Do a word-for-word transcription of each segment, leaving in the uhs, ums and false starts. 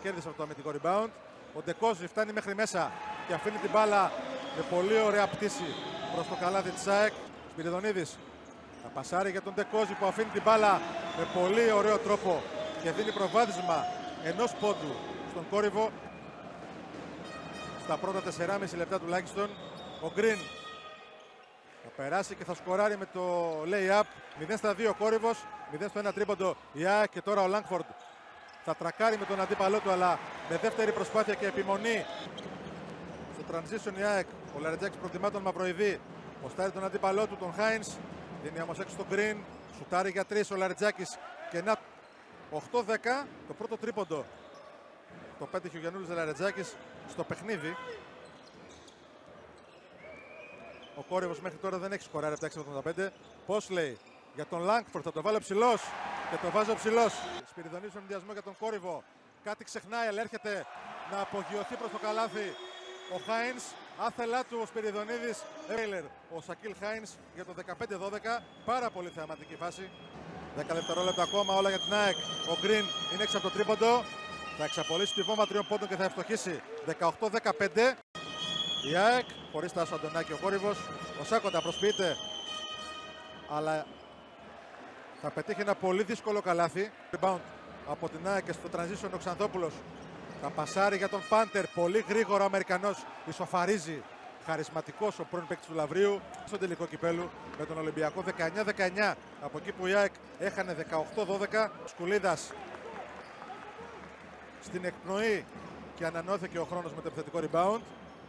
κέρδισε αυτό το αμυντικό rebound. Ο Ντεκόζη φτάνει μέχρι μέσα και αφήνει την μπάλα με πολύ ωραία πτήση προς το καλάθι της ΑΕΚ. Σπυριδονίδης θα πασάρει για τον Ντεκόζη που αφήνει την μπάλα με πολύ ωραίο τρόπο και δίνει προβάδισμα ενός πόντου στον Κόρυβο στα πρώτα τεσσεράμισι λεπτά τουλάχιστον. Ο Γκριν θα περάσει και θα σκοράρει με το lay-up. μηδέν στα δύο ο Κόρυβος, μηδέν στο ένα τρίποντο η ΑΕΚ και τώρα ο Λάγκφορντ θα τρακάρει με τον αντίπαλό του, αλλά με δεύτερη προσπάθεια και επιμονή στο transition η ΑΕΚ. Ο Λαρετζάκης προτιμά τον Μαυροειδή, ποστάρει τον αντίπαλό του, τον Χάινς, δίνει όμως έξω στον Γκριν, σουτάρει για τρεις ο Λαρετζάκης και να οκτώ δέκα το πρώτο τρίποντο το πέτυχε ο Γιαννούλης Λαρετζάκης στο παιχνίδι. Ο Κόρυβος μέχρι τώρα δεν έχει σκοράρει από τα έξι εβδομήντα πέντε. Πόσλεϊ για τον Λάγκφορντ, θα το βάλει ψηλός και το βάζει ο ψηλός. Σπυριδονίδης στον ενδιασμό για τον Κόρυβο. Κάτι ξεχνάει, αλλά έρχεται να απογειωθεί προς το καλάθι ο Χάινς. Άθελά του ο Σπυριδονίδης. Έιλερ, ο Σακίλ Χάινς για το δεκαπέντε δώδεκα. Πάρα πολύ θεαματική φάση. δέκα δευτερόλεπτα ακόμα όλα για την ΑΕΚ. Ο Γκριν είναι έξω από το τρίποντο. Θα εξαπολύσει τη βόμβα τριών πόντων και θα ευστοχίσει δεκαοκτώ δεκαπέντε. Η ΑΕΚ χωρίς Τάσο Αντωνάκη ο Κόρυβος. Ο Σάκοντα προσποιείται, αλλά θα πετύχει ένα πολύ δύσκολο καλάθι. Rebound από την ΑΕΚ και στο transition ο Ξανθόπουλος θα πασάρει για τον Πάντερ. Πολύ γρήγορα ο Αμερικανός ισοφαρίζει. Χαρισματικός ο πρώην παίκτης του Λαυρίου στο τελικό κυπέλου με τον Ολυμπιακό δεκαεννιά δεκαεννιά. Από εκεί που η ΑΕΚ έχανε δεκαοκτώ δώδεκα. Σκουλίδας στην εκπνοή και ανανεώθηκε ο χρόνος με το επιθετικό rebound.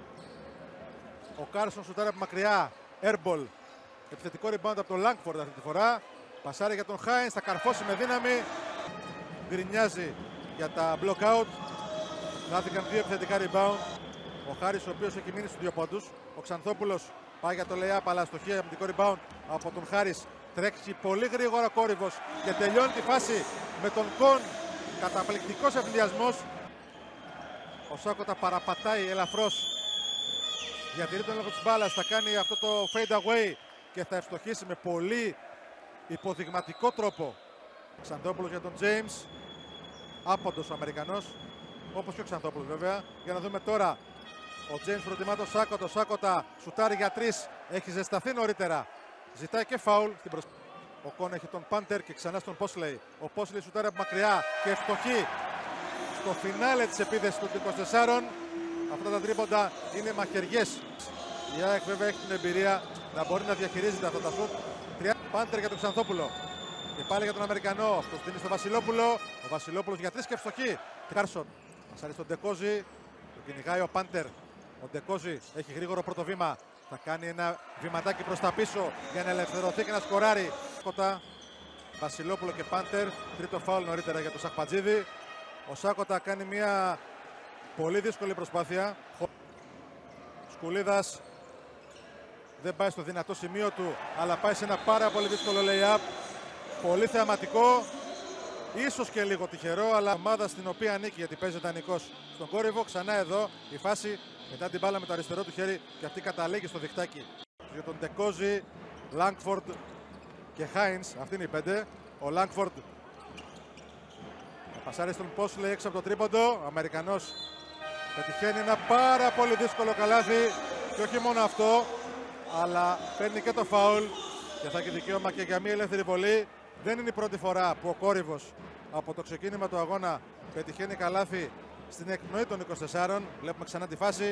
Ο Κάρσον σουτάρει από μακριά. Airball. Επιθετικό rebound από τον Λάγκφορντ αυτή τη φορά. Πασάρει για τον Χάινς, θα καρφώσει με δύναμη. Γκρινιάζει για τα block out. Χάθηκαν δύο επιθετικά rebound. Ο Χάρης, ο οποίος έχει μείνει στους δύο πόντους. Ο Ξανθόπουλος πάει για το lay-up, αλλά αστοχή αμυντικό rebound από τον Χάρης. Τρέχει πολύ γρήγορα ο Κόρυβος και τελειώνει τη φάση με τον Κον. Καταπληκτικός ευνηδιασμός. Ο Σάκοτα παραπατάει ελαφρώς. Διατηρεί τον έλεγχο της μπάλας, θα κάνει αυτό το fade away και θα ευστοχίσει με πολύ υποδειγματικό τρόπο. Ξανθόπουλος για τον James. Άποντος ο Αμερικανός, όπως και ο Ξανθόπουλος βέβαια. Για να δούμε τώρα. Ο James προτιμά τον Σάκοτα. Ο Σάκοτα σουτάρει για τρεις. Έχει ζεσταθεί νωρίτερα. Ζητάει και φάουλ στην προσπάθεια. Ο Κον έχει τον Πάντερ και ξανά στον Πόσλεϊ. Ο Πόσλεϊ σουτάρει από μακριά και ευστοχεί στο φινάλε της επίθεσης των είκοσι τεσσάρων. Αυτά τα τρίποντα είναι μαχαιριές. Η ΑΕΚ βέβαια έχει την εμπειρία να μπορεί να διαχειρίζεται αυτά τα σουτ. Πάντερ για τον Ξανθόπουλο. Και πάλι για τον Αμερικανό. Αυτό δίνει στον Βασιλόπουλο. Ο Βασιλόπουλος για τρεις και ευστοχή. Κάρσον. Μασάρει στον Ντεκόζη. Το κυνηγάει ο Πάντερ. Ο Ντεκόζη έχει γρήγορο πρώτο βήμα. Θα κάνει ένα βηματάκι προς τα πίσω για να ελευθερωθεί και να σκοράρει. Σάκοτα, Βασιλόπουλο και Πάντερ. Τρίτο φάουλ νωρίτερα για τον Σαχπατζίδη. Ο Σάκοτα κάνει μια πολύ δύσκολη προσπάθεια. Σκουλίδας δεν πάει στο δυνατό σημείο του, αλλά πάει σε ένα πάρα πολύ δύσκολο lay-up. Πολύ θεαματικό. Ίσως και λίγο τυχερό, αλλά ομάδα στην οποία ανήκει, γιατί παίζει δανεικός στον Κόρυβο. Ξανά εδώ η φάση μετά την μπάλα με το αριστερό του χέρι και αυτή καταλήγει στο διχτάκι. Για τον Ντεκόζη, Λάγκφορντ και Χάινς. Αυτή είναι η πέντε. Ο Λάγκφορντ θα πασάρει στον Πόσλεϊ έξω από το τρίποντο. Ο Αμερικανός πετυχαίνει ένα πάρα πολύ δύσκολο καλάθι. Και όχι μόνο αυτό, αλλά παίρνει και το φάουλ και θα έχει δικαίωμα και για μία ελεύθερη βολή. Δεν είναι η πρώτη φορά που ο Κόρυβος από το ξεκίνημα του αγώνα πετυχαίνει καλάθι στην εκπνοή των είκοσι τεσσάρων. Βλέπουμε ξανά τη φάση.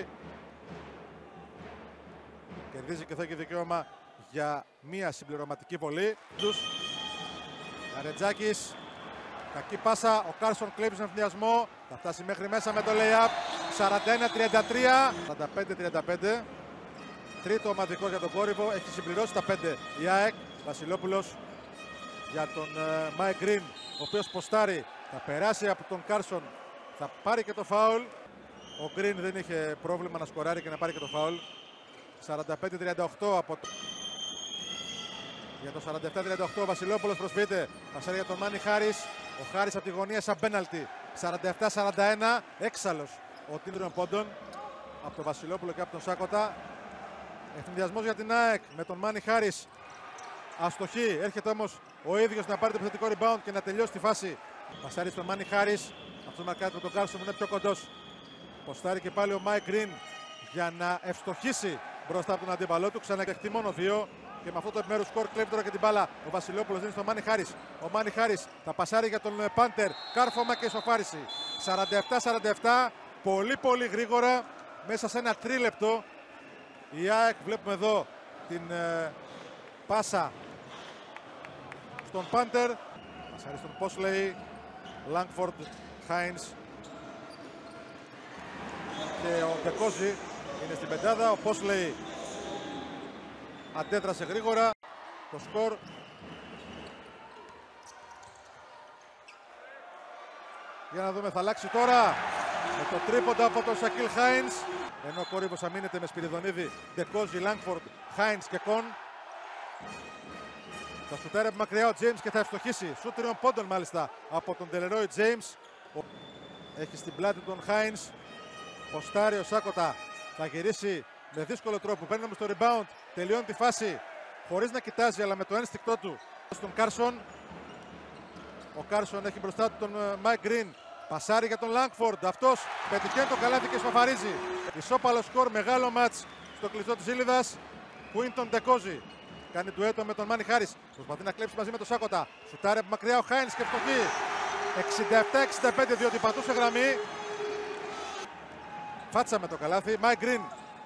Κερδίζει και θα έχει δικαίωμα για μία συμπληρωματική βολή. Λαρετζάκης. Κακή πάσα. Ο Κάρσον κλέβει στον ευθυνδιασμό. Θα φτάσει μέχρι μέσα με το lay-up. σαράντα ένα τριάντα τρία. σαράντα πέντε τριάντα πέντε. Τρίτο ομαδικό για τον Κόρυβο. Έχει συμπληρώσει τα πέντε η ΑΕΚ. Βασιλόπουλος για τον Μάικ Γκριν, ο οποίος ποστάρει. Θα περάσει από τον Κάρσον. Θα πάρει και το φάουλ. Ο Γκριν δεν είχε πρόβλημα να σκοράρει και να πάρει και το φάουλ. σαράντα πέντε τριάντα οκτώ από το... Για το σαράντα επτά τριάντα οκτώ ο Βασιλόπουλος προσποιείται. Πασάρει για τον Μάνι Χάρης. Ο Χάρης από τη γωνία σαν πέναλτι. σαράντα επτά σαράντα ένα. Έξαλλος ο τίμηρων πόντων από τον Βασιλόπουλο και από τον Σάκοτα. Ευθυνδιασμός για την ΑΕΚ με τον Μάνι Χάρης. Αστοχή. Έρχεται όμως ο ίδιος να πάρει το επιθετικό rebound και να τελειώσει τη φάση. Πασάρει στον Μάνι Χάρης. Αυτό μαρκάρει με τον Κάρσον, είναι πιο κοντός. Ποστάρει και πάλι ο Μάικ Γκριν για να ευστοχίσει μπροστά από τον αντίπαλό του. Ξανακεχτεί μόνο δύο. Και με αυτό το επιμέρους σκορ κλέβει τώρα και την μπάλα. Ο Βασιλόπουλος δίνει στον Μάνι Χάρις. Ο Μάνι Χάρις θα πασάρει για τον Πάντερ. Κάρφωμα και ισοφάριση. σαράντα επτά σαράντα επτά. Πολύ πολύ γρήγορα. Μέσα σε ένα τρίλεπτο. Η ΑΕΚ, βλέπουμε εδώ την ε, πάσα στον Πάντερ. Πασάρει στον Πόσλεϊ. Λάγκφορντ, Χάινς και ο Ντεκόζι είναι στην πεντάδα. Ο Πόσλεϊ αντέδρασε γρήγορα. Το σκορ για να δούμε, θα αλλάξει τώρα με το τρίποντα από τον Σακίλ Χάινς, ενώ ο Κόρυβος αμήνεται με Σπυριδονίδη, Ντεκόζι, Λάγκφορντ, Χάινς και Κον. Θα σουτάρει από μακριά ο Τζέιμς και θα ευστοχίσει. Σουτ τριών πόντων μάλιστα από τον Τελερόι Τζέιμς. Έχει στην πλάτη τον Χάινς. Ποστάρει ο Σάκοτα. Θα γυρίσει με δύσκολο τρόπο. Παίρνει όμως το rebound. Τελειώνει τη φάση χωρίς να κοιτάζει, αλλά με το ένστικτό του στον Κάρσον. Ο Κάρσον έχει μπροστά του τον Μάικ Γκριν. Πασάρει για τον Λάγκφορντ. Αυτός πετυχαίνει το καλάθι και σφαφαρίζει. Ισόπαλο σκορ, μεγάλο μάτς στο κλειστό της Ήλιδας. Κουίντον Ντεκόζι. Κάνει ντουέτο με τον Μάνι Χάρις. Προσπαθεί να κλέψει μαζί με τον Σάκοτα. Σουτάρει από μακριά ο Χάινς και φτωχή. εξήντα επτά εξήντα πέντε, διότι πατούσε γραμμή. Φάτσα με το καλάθι. Μάικ Γκριν.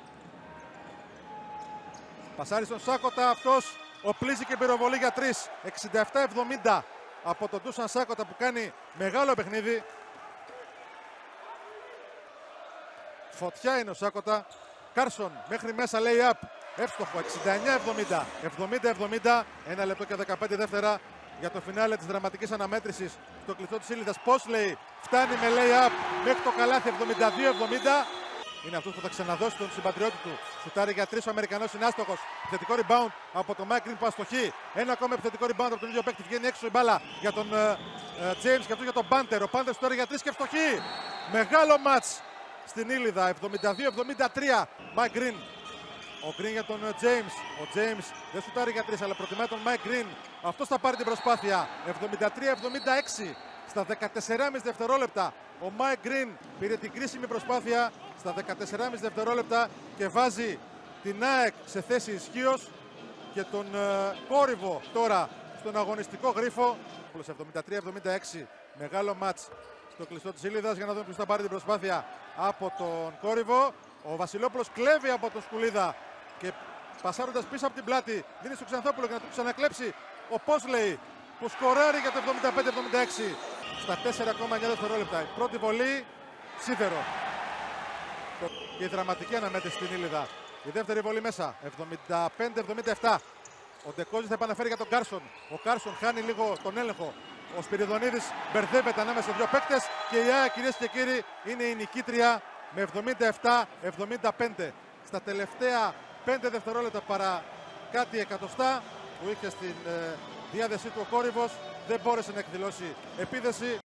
Πασάρει στον Σάκοτα. Αυτός οπλίζει και πυροβολεί για τρεις. εξήντα επτά εβδομήντα από τον Ντούσαν Σάκοτα που κάνει μεγάλο παιχνίδι. Φωτιά είναι ο Σάκοτα. Κάρσον μέχρι μέσα lay-up. Εύστοχο, εξήντα εννιά εβδομήντα. εβδομήντα εβδομήντα. Ένα λεπτό και δεκαπέντε δεύτερα για το φινάλε της δραματικής αναμέτρησης στο κλειστό της Ήλιδας. Πόσλεϊ φτάνει με lay-up μέχρι το καλάθι, εβδομήντα δύο εβδομήντα. Είναι αυτός που θα ξαναδώσει τον συμπατριώτη του. Σουτάρει για τρεις ο Αμερικανός, είναι άστοχος. Επιθετικό rebound από τον Μάικ Γκριν που αστοχεί. Ένα ακόμα επιθετικό rebound από τον ίδιο παίκτη. Βγαίνει έξω η μπάλα για τον Τζέιμς uh, uh, και αυτό για τον Πάντερ. Ο Πάντερ σουτάρει για τρεις και φτωχή. Μεγάλο μάτς στην Ήλιδα, εβδομήντα δύο εβδομήντα τρία. Μάικ Γκριν. Ο Γκριν για τον James. Ο James δεν σουτάρει για τρεις, αλλά προτιμάει τον Mike Green. Αυτός θα πάρει την προσπάθεια. εβδομήντα τρία εβδομήντα έξι στα δεκατέσσερα κόμμα πέντε δευτερόλεπτα. Ο Mike Green πήρε την κρίσιμη προσπάθεια στα δεκατέσσερα κόμμα πέντε δευτερόλεπτα και βάζει την ΑΕΚ σε θέση ισχύως και τον uh, Κόρυβο τώρα στον αγωνιστικό γρίφο. εβδομήντα τρία εβδομήντα έξι. Μεγάλο μάτς στο κλειστό της Ήλιδας, για να δούμε ποιος θα πάρει την προσπάθεια από τον Κόρυβο. Ο Βασιλόπουλος κλέβει από τον Σκουλίδα και πασάροντας πίσω από την πλάτη δίνει στο Ξανθόπουλο για να του ξανακλέψει ο Πόσλεϊ που σκοράρει για το εβδομήντα πέντε εβδομήντα έξι στα τέσσερα κόμμα εννιά δευτερόλεπτα. Η πρώτη βολή, σίδερο. Και η δραματική αναμέτρηση στην Ήλιδα. Η δεύτερη βολή μέσα, εβδομήντα πέντε εβδομήντα επτά. Ο Ντεκόζι θα επαναφέρει για τον Κάρσον. Ο Κάρσον χάνει λίγο τον έλεγχο. Ο Σπυριδονίδης μπερδεύεται ανάμεσα σε δύο παίκτες και η ΑΕΚ, κυρίες και κύριοι, είναι η νικήτρια με εβδομήντα επτά εβδομήντα πέντε. Στα τελευταία πέντε δευτερόλεπτα παρά κάτι εκατοστά που είχε στην ε, διάθεσή του ο Κόρυβος, δεν μπόρεσε να εκδηλώσει επίδεση.